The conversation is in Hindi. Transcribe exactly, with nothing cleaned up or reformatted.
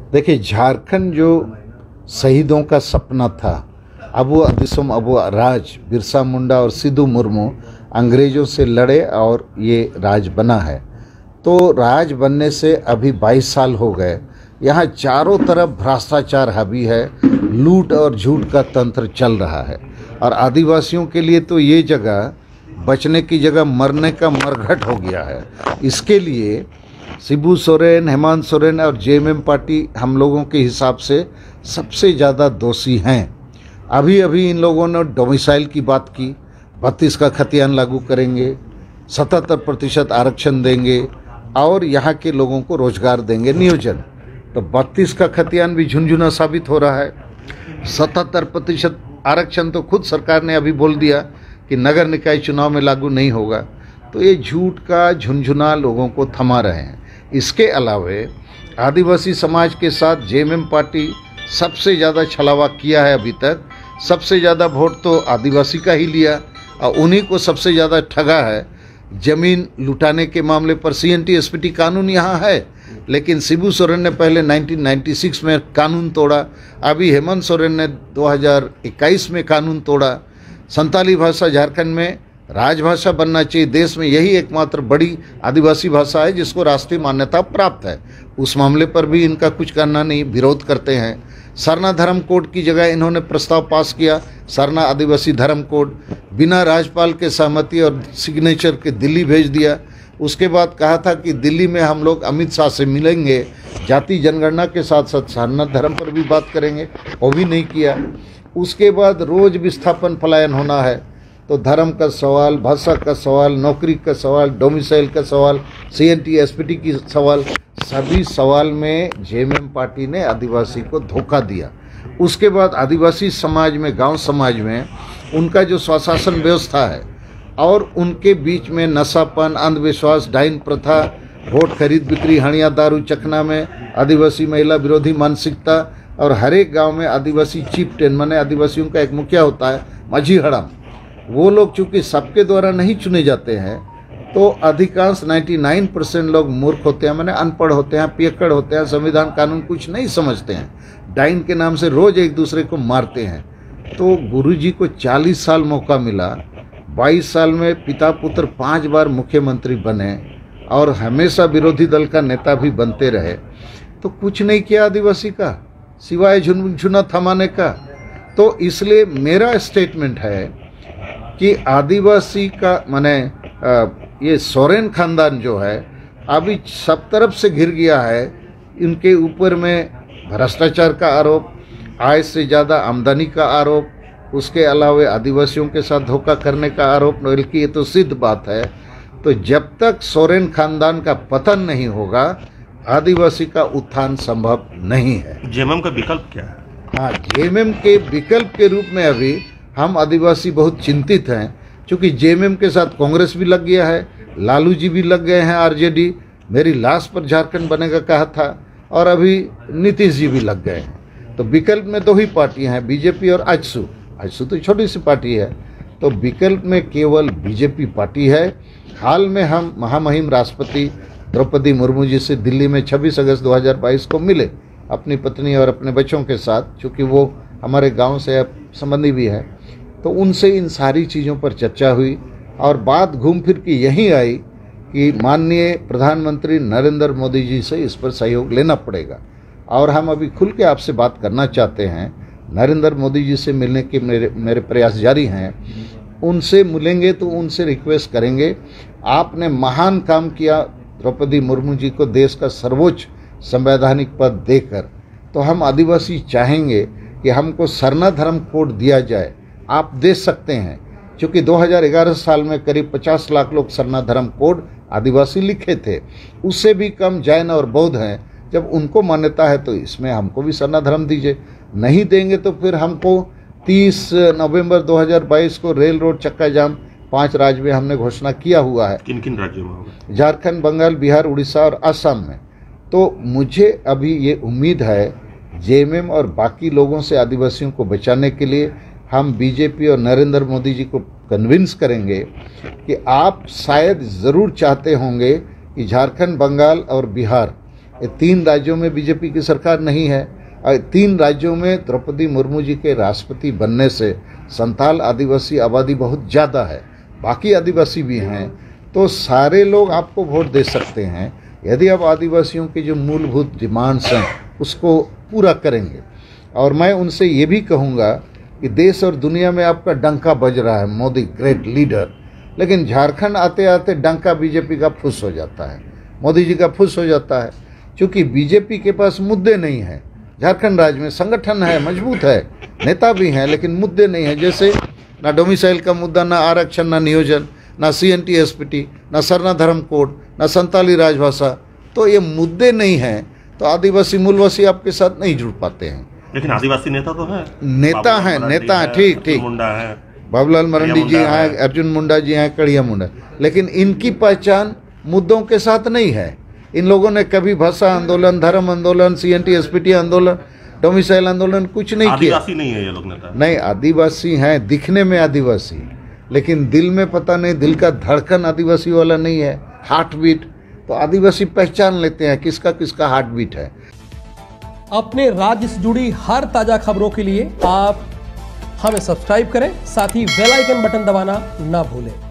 देखिए, झारखंड जो शहीदों का सपना था, अबू दिसम अबू राज बिरसा मुंडा और सिद्धू मुर्मू अंग्रेज़ों से लड़े और ये राज बना है। तो राज बनने से अभी बाईस साल हो गए। यहाँ चारों तरफ भ्रष्टाचार हावी है, लूट और झूठ का तंत्र चल रहा है और आदिवासियों के लिए तो ये जगह बचने की जगह मरने का मरघट हो गया है। इसके लिए शिबू सोरेन, हेमंत सोरेन और जेएमएम पार्टी हम लोगों के हिसाब से सबसे ज़्यादा दोषी हैं। अभी अभी इन लोगों ने डोमिसाइल की बात की, बत्तीस का खतियान लागू करेंगे, सतहत्तर प्रतिशत आरक्षण देंगे और यहाँ के लोगों को रोजगार देंगे, नियोजन। तो बत्तीस का खतियान भी झुनझुना साबित हो रहा है। सतहत्तर प्रतिशत आरक्षण तो खुद सरकार ने अभी बोल दिया कि नगर निकाय चुनाव में लागू नहीं होगा। तो ये झूठ का झुनझुना लोगों को थमा रहे हैं। इसके अलावे आदिवासी समाज के साथ जेएमएम पार्टी सबसे ज़्यादा छलावा किया है। अभी तक सबसे ज़्यादा वोट तो आदिवासी का ही लिया और उन्हीं को सबसे ज़्यादा ठगा है। ज़मीन लुटाने के मामले पर सीएनटी एसपीटी कानून यहाँ है, लेकिन शिबू सोरेन ने पहले उन्नीस सौ छियानवे में कानून तोड़ा, अभी हेमंत सोरेन ने दो हज़ार इक्कीस में कानून तोड़ा। संताली भाषा झारखंड में राजभाषा बनना चाहिए। देश में यही एकमात्र बड़ी आदिवासी भाषा है जिसको राष्ट्रीय मान्यता प्राप्त है। उस मामले पर भी इनका कुछ करना नहीं, विरोध करते हैं। सरना धर्म कोड की जगह इन्होंने प्रस्ताव पास किया, सरना आदिवासी धर्म कोड, बिना राज्यपाल के सहमति और सिग्नेचर के दिल्ली भेज दिया। उसके बाद कहा था कि दिल्ली में हम लोग अमित शाह से मिलेंगे, जाति जनगणना के साथ साथ सरना धर्म पर भी बात करेंगे, वो भी नहीं किया। उसके बाद रोज विस्थापन पलायन होना है, तो धर्म का सवाल, भाषा का सवाल, नौकरी का सवाल, डोमिसाइल का सवाल, सीएनटी एसपीटी की सवाल, सभी सवाल में जेएमएम पार्टी ने आदिवासी को धोखा दिया। उसके बाद आदिवासी समाज में, गांव समाज में उनका जो स्वशासन व्यवस्था है और उनके बीच में नशापन, अंधविश्वास, डाइन प्रथा, वोट खरीद बिक्री, हणिया दारू चखना में आदिवासी महिला विरोधी मानसिकता और हर एक गाँव में आदिवासी चीफ टेन माने आदिवासियों का एक मुखिया होता है, माझी हड़म। वो लोग चूँकि सबके द्वारा नहीं चुने जाते हैं तो अधिकांश निन्यानवे परसेंट लोग मूर्ख होते हैं, माने अनपढ़ होते हैं, पियक्कड़ होते हैं, संविधान कानून कुछ नहीं समझते हैं, डाइन के नाम से रोज एक दूसरे को मारते हैं। तो गुरुजी को चालीस साल मौका मिला, बाईस साल में पिता पुत्र पांच बार मुख्यमंत्री बने और हमेशा विरोधी दल का नेता भी बनते रहे, तो कुछ नहीं किया आदिवासी का सिवाय झुनझुना थमाने का। तो इसलिए मेरा स्टेटमेंट है कि आदिवासी का माने ये सोरेन खानदान जो है अभी सब तरफ से घिर गया है। इनके ऊपर में भ्रष्टाचार का आरोप, आय से ज़्यादा आमदनी का आरोप, उसके अलावा आदिवासियों के साथ धोखा करने का आरोप, बल्कि ये तो सिद्ध बात है। तो जब तक सोरेन खानदान का पतन नहीं होगा आदिवासी का उत्थान संभव नहीं है। जेएमएम का विकल्प क्या है? हाँ, जेएमएम के विकल्प के रूप में अभी हम आदिवासी बहुत चिंतित हैं, क्योंकि जेएमएम के साथ कांग्रेस भी लग गया है, लालू जी भी लग गए हैं, आरजेडी मेरी लाश पर झारखंड बनेगा कहा था, और अभी नीतीश जी भी लग गए हैं। तो विकल्प में दो ही पार्टियां हैं, बीजेपी और आजसू। आजसू तो छोटी सी पार्टी है, तो विकल्प में केवल बीजेपी पार्टी है। हाल में हम महामहिम राष्ट्रपति द्रौपदी मुर्मू जी से दिल्ली में छब्बीस अगस्त दो हज़ार बाईस को मिले अपनी पत्नी और अपने बच्चों के साथ, चूँकि वो हमारे गाँव से संबंधी भी है। तो उनसे इन सारी चीज़ों पर चर्चा हुई और बात घूम फिर के यही आई कि माननीय प्रधानमंत्री नरेंद्र मोदी जी से इस पर सहयोग लेना पड़ेगा। और हम अभी खुल के आपसे बात करना चाहते हैं। नरेंद्र मोदी जी से मिलने के मेरे मेरे प्रयास जारी हैं। उनसे मिलेंगे तो उनसे रिक्वेस्ट करेंगे, आपने महान काम किया द्रौपदी मुर्मू जी को देश का सर्वोच्च संवैधानिक पद देकर, तो हम आदिवासी चाहेंगे कि हमको सरना धर्म कोड दिया जाए। आप दे सकते हैं, क्योंकि दो हज़ार ग्यारह साल में करीब पचास लाख लोग सरना धर्म कोड आदिवासी लिखे थे, उससे भी कम जैन और बौद्ध हैं। जब उनको मान्यता है तो इसमें हमको भी सरना धर्म दीजिए। नहीं देंगे तो फिर हमको तीस नवंबर दो हज़ार बाईस को रेल रोड चक्का जाम पांच राज्य में हमने घोषणा किया हुआ है। किन किन राज्यों में होगा? झारखंड, बंगाल, बिहार, उड़ीसा और असम में। तो मुझे अभी ये उम्मीद है जेएमएम और बाकी लोगों से आदिवासियों को बचाने के लिए हम बीजेपी और नरेंद्र मोदी जी को कन्विंस करेंगे कि आप शायद ज़रूर चाहते होंगे कि झारखंड, बंगाल और बिहार ये तीन राज्यों में बीजेपी की सरकार नहीं है। और तीन राज्यों में द्रौपदी मुर्मू जी के राष्ट्रपति बनने से संथाल आदिवासी आबादी बहुत ज़्यादा है, बाकी आदिवासी भी हैं, तो सारे लोग आपको वोट दे सकते हैं यदि आप आदिवासियों की जो मूलभूत डिमांड्स हैं उसको पूरा करेंगे। और मैं उनसे ये भी कहूँगा कि देश और दुनिया में आपका डंका बज रहा है, मोदी ग्रेट लीडर, लेकिन झारखंड आते आते डंका बीजेपी का फुस हो जाता है, मोदी जी का फुस हो जाता है, क्योंकि बीजेपी के पास मुद्दे नहीं हैं। झारखंड राज्य में संगठन है, मजबूत है, नेता भी हैं, लेकिन मुद्दे नहीं हैं। जैसे ना डोमिसाइल का मुद्दा, ना आरक्षण, ना नियोजन, ना C N T S P T, ना सरना धर्म कोड, ना संताली राजभाषा, तो ये मुद्दे नहीं हैं, तो आदिवासी मूलवासी आपके साथ नहीं जुड़ पाते हैं। लेकिन आदिवासी नेता तो हैं, नेता हैं, नेता हैं, ठीक ठीक, मुंडा है, बाबूलाल मरांडी जी हैं, अर्जुन मुंडा जी हैं, कड़िया मुंडा, लेकिन इनकी पहचान मुद्दों के साथ नहीं है। इन लोगों ने कभी भाषा आंदोलन, धर्म आंदोलन, C N T S P T आंदोलन, डोमिसाइल आंदोलन कुछ नहीं किया। आदिवासी नहीं है ये लोग नेता। नहीं, आदिवासी हैं, दिखने में आदिवासी, लेकिन दिल में पता नहीं, दिल का धड़कन आदिवासी वाला नहीं है, हार्ट बीट। तो आदिवासी पहचान लेते हैं किसका किसका हार्ट बीट है। अपने राज्य से जुड़ी हर ताजा खबरों के लिए आप हमें सब्सक्राइब करें, साथ ही बेल आइकन बटन दबाना ना भूलें।